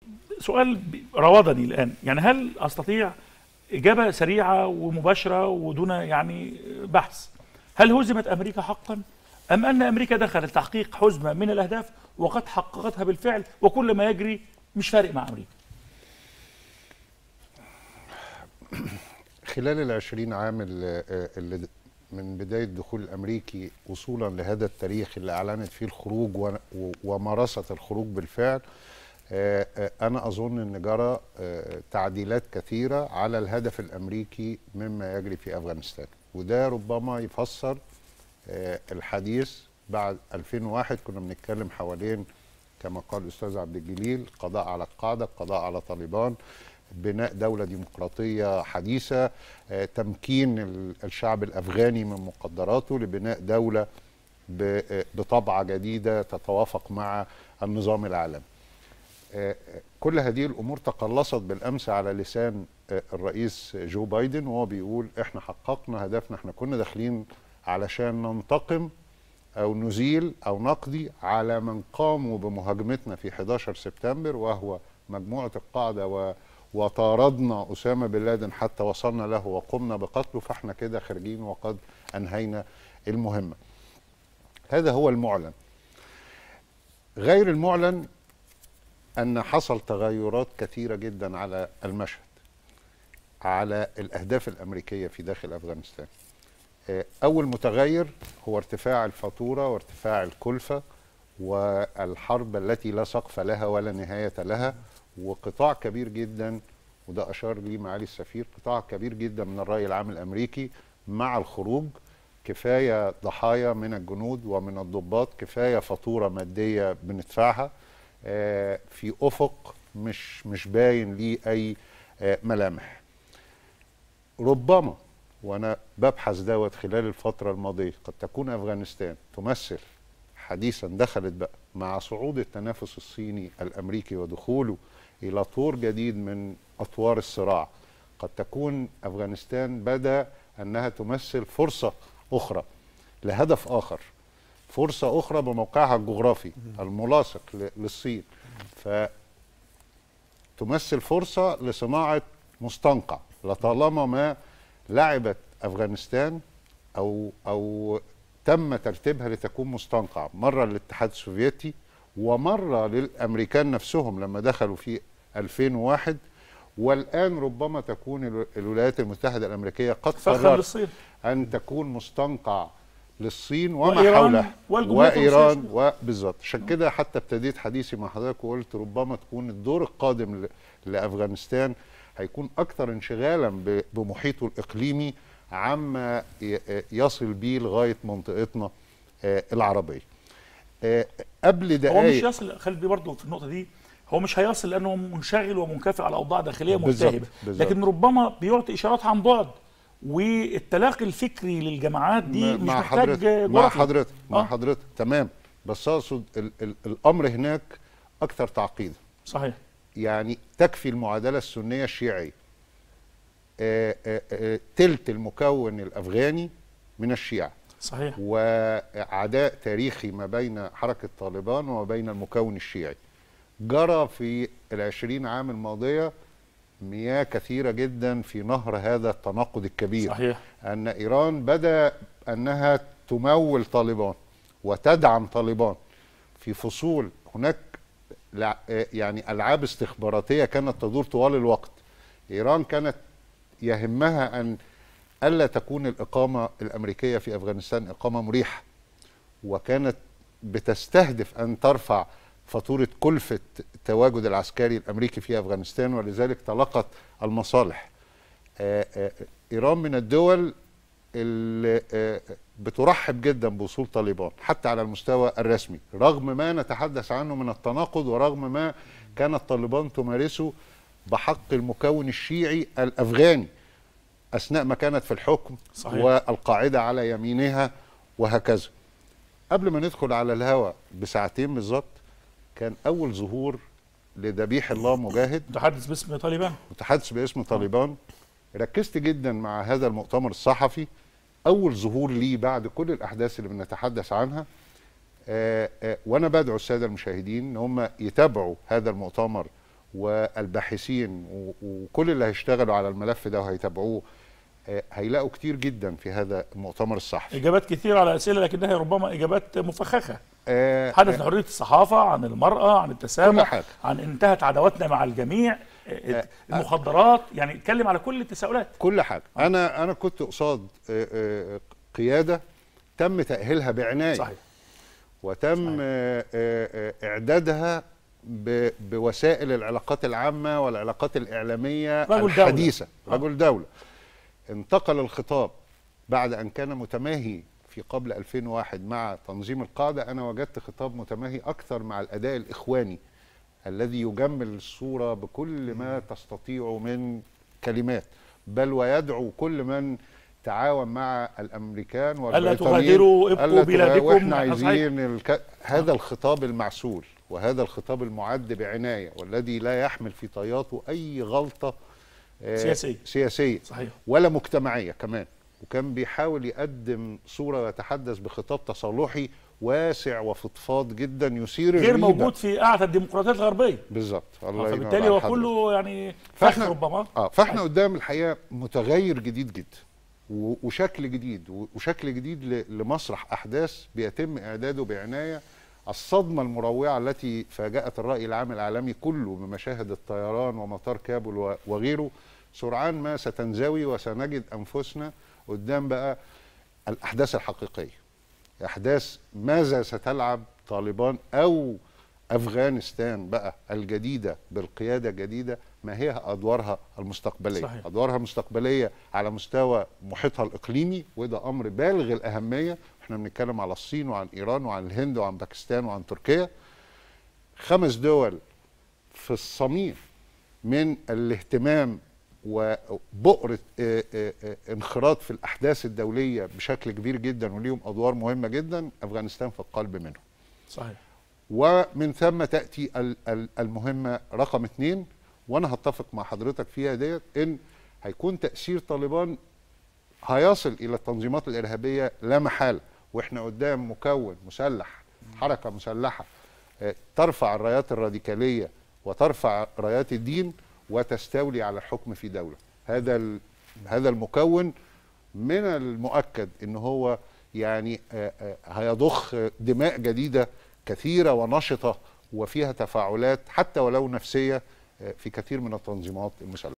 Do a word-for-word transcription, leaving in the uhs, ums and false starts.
سؤال راودني الآن، يعني هل أستطيع إجابة سريعة ومباشرة ودون يعني بحث؟ هل هزمت أمريكا حقا؟ أم أن أمريكا دخلت تحقيق حزمة من الأهداف وقد حققتها بالفعل وكل ما يجري مش فارق مع أمريكا؟ خلال العشرين عام اللي من بداية الدخول الأمريكي وصولا لهذا التاريخ اللي أعلنت فيه الخروج ومارست الخروج بالفعل، أنا أظن أن جرى تعديلات كثيرة على الهدف الأمريكي مما يجري في أفغانستان، وده ربما يفسر الحديث. بعد ألفين وواحد كنا بنتكلم حوالين كما قال الأستاذ عبد الجليل قضاء على القاعدة، قضاء على طالبان، بناء دولة ديمقراطية حديثة، تمكين الشعب الأفغاني من مقدراته لبناء دولة بطبعة جديدة تتوافق مع النظام العالمي. كل هذه الأمور تقلصت بالأمس على لسان الرئيس جو بايدن وهو بيقول احنا حققنا هدفنا، احنا كنا داخلين علشان ننتقم أو نزيل أو نقضي على من قاموا بمهاجمتنا في حداشر سبتمبر وهو مجموعة القاعدة و وطاردنا أسامة بن لادن حتى وصلنا له وقمنا بقتله، فاحنا كده خارجين وقد أنهينا المهمة. هذا هو المعلن. غير المعلن أن حصل تغيرات كثيرة جدا على المشهد، على الأهداف الأمريكية في داخل أفغانستان. أول متغير هو ارتفاع الفاتورة وارتفاع الكلفة والحرب التي لا سقف لها ولا نهاية لها، وقطاع كبير جدا، وده أشار ليه معالي السفير، قطاع كبير جدا من الرأي العام الأمريكي مع الخروج. كفاية ضحايا من الجنود ومن الضباط، كفاية فاتورة مادية بندفعها في أفق مش مش باين ليه أي ملامح. ربما وأنا ببحث دوت خلال الفترة الماضية قد تكون أفغانستان تمثل حديثا دخلت بقى مع صعود التنافس الصيني الأمريكي ودخوله إلى طور جديد من أطوار الصراع، قد تكون أفغانستان بدأ أنها تمثل فرصة أخرى لهدف آخر، فرصة أخرى بموقعها الجغرافي الملاصق للصين، فتمثل فرصة لصناعة مستنقع. لطالما ما لعبت أفغانستان أو أو تم ترتيبها لتكون مستنقع، مرة للاتحاد السوفيتي ومرة للأمريكان نفسهم لما دخلوا في ألفين وواحد، والآن ربما تكون الولايات المتحدة الأمريكية قد قررت أن تكون مستنقع للصين وما حولها وإيران وبالظبط. عشان كده حتى ابتديت حديثي مع حضرتك وقلت ربما تكون الدور القادم لأفغانستان هيكون أكثر انشغالا بمحيطه الإقليمي عما يصل بيه لغاية منطقتنا العربية. قبل دقائق هو مش يصل، خلي برضه في النقطة دي، هو مش هيصل لأنه منشغل ومنكفئ على أوضاع داخلية ملتهبة، لكن ربما بيعطي إشارات عن بعد، والتلاقي الفكري للجماعات دي مش محتاج جغرافيا. مع حضرتك مع حضرتك تمام، بس أقصد ال ال الأمر هناك أكثر تعقيدا. صحيح. يعني تكفي المعادلة السنية الشيعية، آآ آآ تلت المكون الأفغاني من الشيعة. صحيح. وعداء تاريخي ما بين حركة طالبان وما بين المكون الشيعي. جرى في العشرين عام الماضية مياه كثيرة جدا في نهر هذا التناقض الكبير. صحيح. أن إيران بدأ أنها تمول طالبان وتدعم طالبان في فصول. هناك يعني ألعاب استخباراتية كانت تدور طوال الوقت. إيران كانت يهمها أن ألا تكون الإقامة الأمريكية في أفغانستان إقامة مريحة، وكانت بتستهدف أن ترفع فاتورة كلفة التواجد العسكري الأمريكي في أفغانستان، ولذلك تلقت المصالح. إيران من الدول اللي بترحب جدا بوصول طالبان حتى على المستوى الرسمي، رغم ما نتحدث عنه من التناقض ورغم ما كانت طالبان تمارسه بحق المكون الشيعي الأفغاني أثناء ما كانت في الحكم. صحيح. والقاعدة على يمينها وهكذا. قبل ما ندخل على الهواء بساعتين بالظبط كان أول ظهور لذبيح الله مجاهد، متحدث باسم طالبان متحدث باسم طالبان. ركزت جدا مع هذا المؤتمر الصحفي، أول ظهور لي بعد كل الأحداث اللي بنتحدث عنها. آآ آآ وأنا بدعو السادة المشاهدين إن هم يتابعوا هذا المؤتمر والباحثين وكل اللي هيشتغلوا على الملف ده وهيتابعوه هيلاقوا كتير جدا في هذا المؤتمر الصحفي. اجابات كثيره على اسئله لكنها ربما اجابات مفخخه. آه حدث عن حريه الصحافه، عن المراه، عن التسامح، عن انتهت عداوتنا مع الجميع، آه المخدرات، يعني اتكلم على كل التساؤلات. كل حاجه. آه. انا انا كنت قصاد آه آه قياده تم تاهيلها بعنايه. صحيح. وتم صحيح. آه آه اعدادها بوسائل العلاقات العامه والعلاقات الاعلاميه رجل الحديثه. دولة. رجل دوله. انتقل الخطاب بعد أن كان متماهي في قبل ألفين وواحد مع تنظيم القاعدة. أنا وجدت خطاب متماهي أكثر مع الأداء الإخواني الذي يجمل الصورة بكل ما تستطيع من كلمات، بل ويدعو كل من تعاون مع الأمريكان والبريطانيين ألا تغادروا ابقوا بلادكم، وإحنا عايزين الك... هذا الخطاب المعسول وهذا الخطاب المعد بعناية والذي لا يحمل في طياته أي غلطة سياسية سياسية صحيح. ولا مجتمعية كمان. وكان بيحاول يقدم صورة ويتحدث بخطاب تصالحي واسع وفضفاض جدا يثير غير الريبة. موجود في قاعدة الديمقراطيات الغربية بالظبط. الله ينور. فبالتالي هو كله يعني فاحنا ربما اه فاحنا قدام الحقيقة متغير جديد جدا وشكل جديد وشكل جديد لمسرح أحداث بيتم إعداده بعناية. الصدمة المروعة التي فاجأت الرأي العام العالمي كله بمشاهد الطيران ومطار كابول وغيره سرعان ما ستنزوي وسنجد أنفسنا قدام بقى الأحداث الحقيقية. أحداث ماذا ستلعب طالبان أو أفغانستان بقى الجديدة بالقيادة الجديدة، ما هي أدوارها المستقبلية. صحيح. أدوارها المستقبلية على مستوى محيطها الإقليمي وده أمر بالغ الأهمية. احنا بنتكلم على الصين وعن إيران وعن الهند وعن باكستان وعن تركيا، خمس دول في الصميم من الاهتمام وبؤرة انخراط في الأحداث الدولية بشكل كبير جدا وليهم أدوار مهمة جدا. أفغانستان في القلب منهم. صحيح. ومن ثم تأتي المهمة رقم اثنين، وأنا هتفق مع حضرتك فيها ديت، إن هيكون تأثير طالبان هيصل إلى التنظيمات الإرهابية لا محالة. وإحنا قدام مكون مسلح، حركة مسلحة ترفع الرايات الراديكالية وترفع رايات الدين وتستولي على الحكم في دولة. هذا هذا المكون من المؤكد ان هو يعني هيضخ دماء جديدة كثيرة ونشطة وفيها تفاعلات حتى ولو نفسية في كثير من التنظيمات المسلحة.